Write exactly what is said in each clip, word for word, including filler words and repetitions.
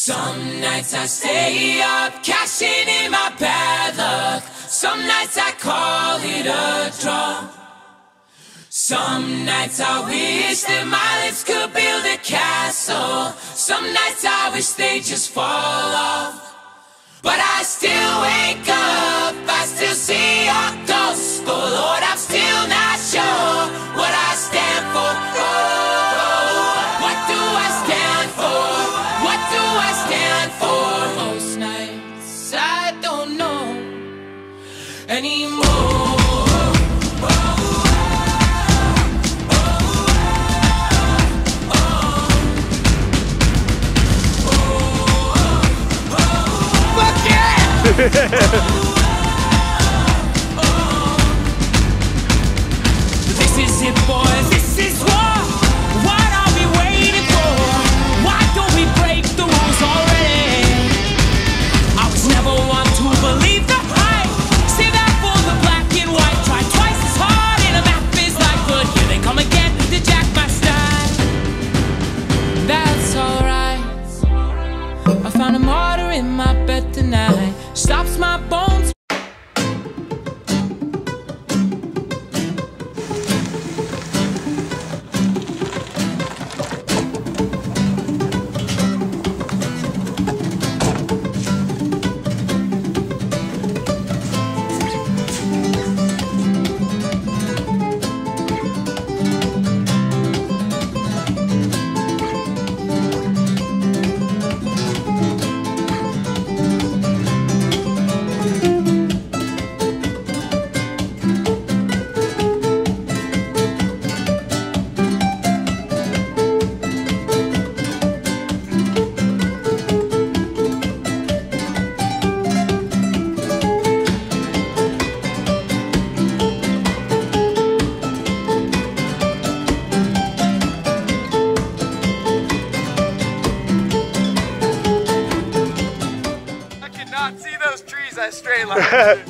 Some nights I stay up, cashing in my bad luck. Some nights I call it a draw. Some nights I wish that my lips could build a castle. Some nights I wish they just fall off. But I still wake up, I still see your ghost. Oh Lord, I'm still not sure what I stand for. Oh, what do I stand for? What do I stand for? Most nights I don't know anymore. This is it, boys, this is war. What are we waiting for? Why don't we break the rules already? I was never one to believe the hype. See that for the black and white. Try twice as hard and a map is like, but here they come again to jack my style. That's alright. I found a martyr in my bed tonight. Stops my bones. See those trees, that straight line.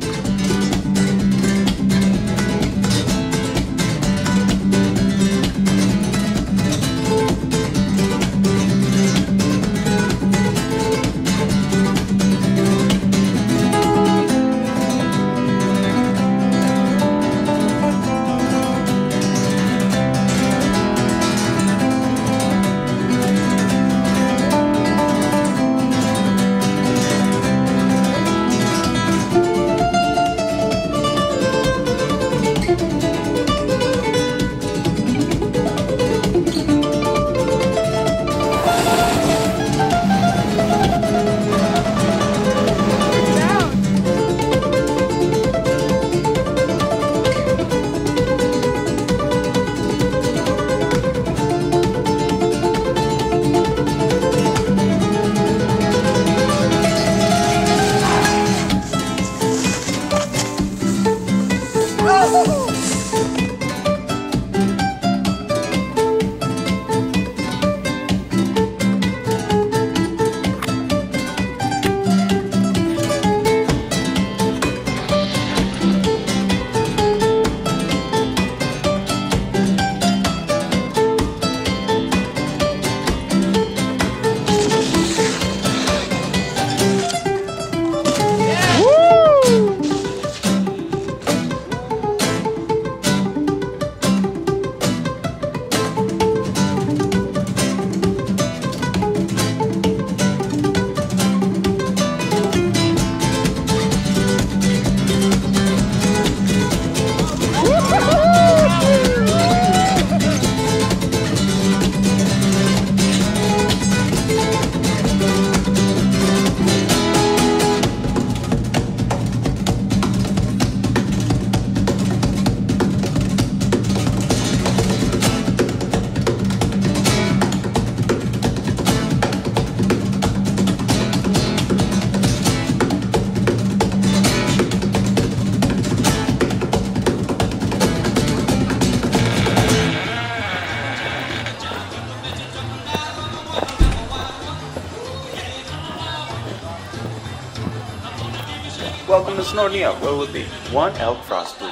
Welcome to Snowboarding. What will it be? One elk frost, please.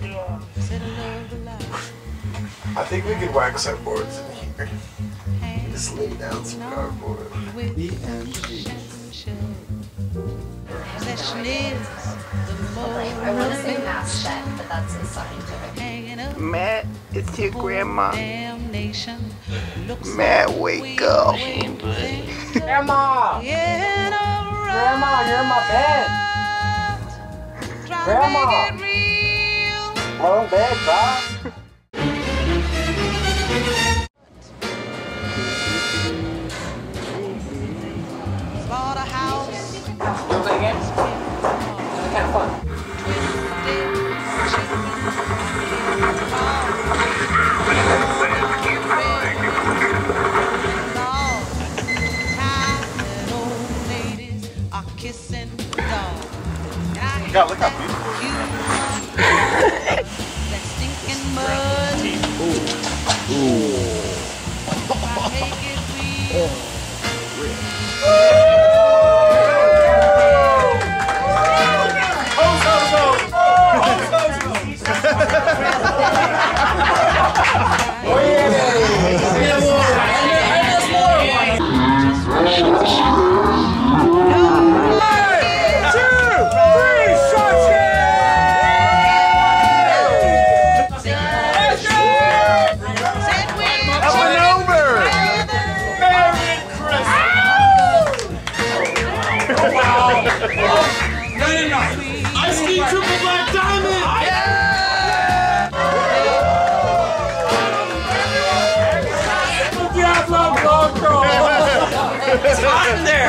I think we could wax our boards in here. Just lay down some cardboard. B M G. I want to say mass shed, but that's a scientific. Matt, it's your grandma. Matt, wake up. Grandma! Grandma, you're in my bed. Grandma! Wrong bed, bye. You play games? They're kind of fun. God, look how beautiful it is. Ooh. Ooh. It's hot in there!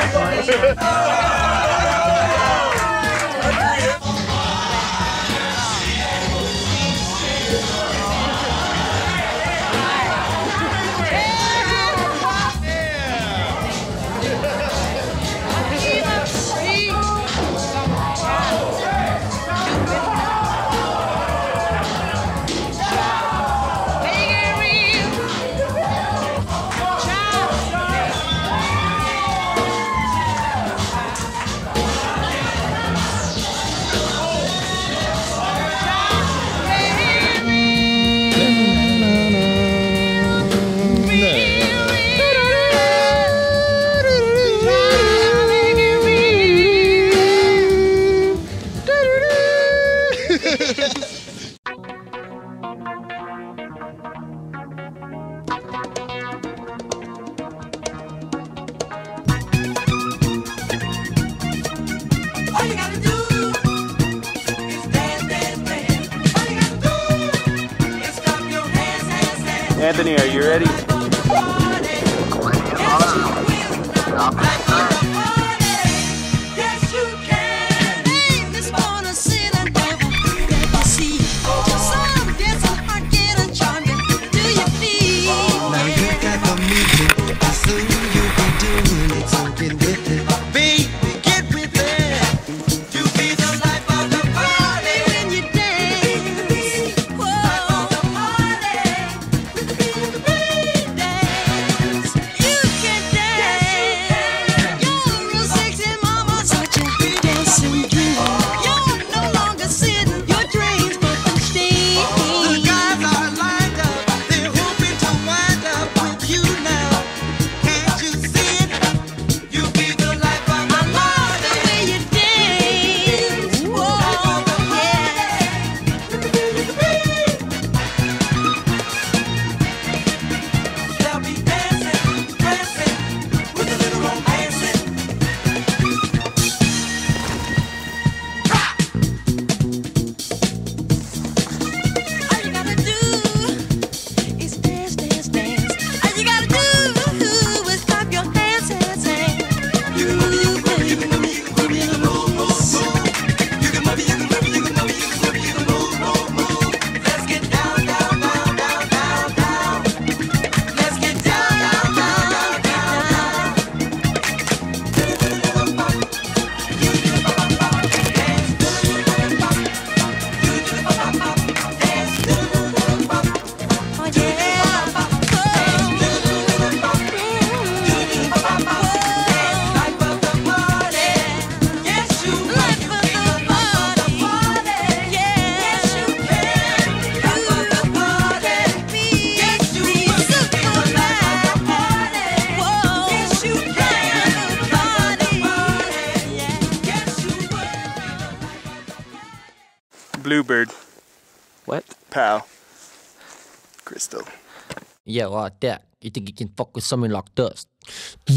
Anthony, are you ready? Bluebird. What? Pal. Crystal. Yeah, like that. You think you can fuck with something like dust? Yo,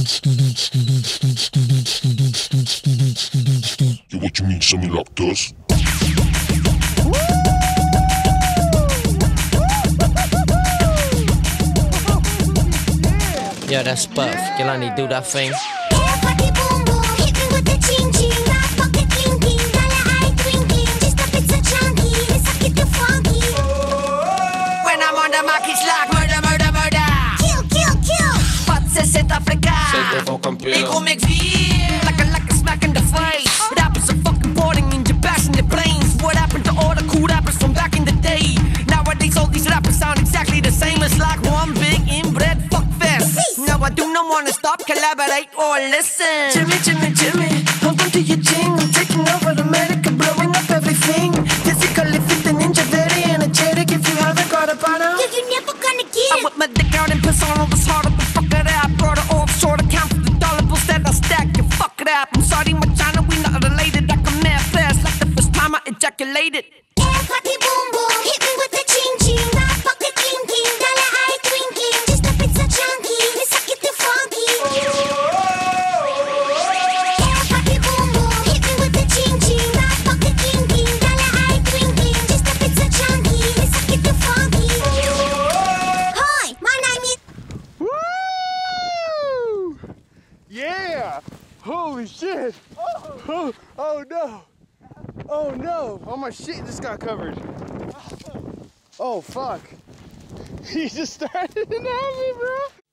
what you mean, something like dust? Yeah, that's Puff. Kelani, do that thing. When I'm on the mic, it's like murder, murder, murder. Kill, kill, kill. Wat ze zit Afrika. Ik kom ik weer. Like a, like a smack in the face. Rappers are fucking boarding in Japan in the planes. What happened to all the cool rappers from back in the day? Nowadays all these rappers sound exactly the same. It's like one big inbred fuck fest. Now I do not wanna stop, collaborate or listen. Jimmy, Jimmy, Jimmy, hold on to your chin. I'm taking over America, blowing up everything. Physically fit the ninja, very energetic. If you haven't got a partner, Yeah, you're never gonna get it. I whip my dick out and piss on all this harder, but fuck it up. Brought it off short account for the dollar bills that I stack. You fuck it up. I'm sorry, my China, we not related. I come mad fast like the first time I ejaculated. Yeah, party boom boom, hit me with the ching ching. Not fuck the king king, dollar eye twinkling. Just a pizza chunky, let's suck it too funky. Yeah, party boom boom, hit me with the ching ching. Not fuck the king king, dollar eye twinkling. Just a pizza chunky, let's suck it too funky. Hi, my name is. Woo! Yeah! Holy shit! Oh, oh no! Oh no! All my shit just got covered. Oh fuck! He just started to me, bro!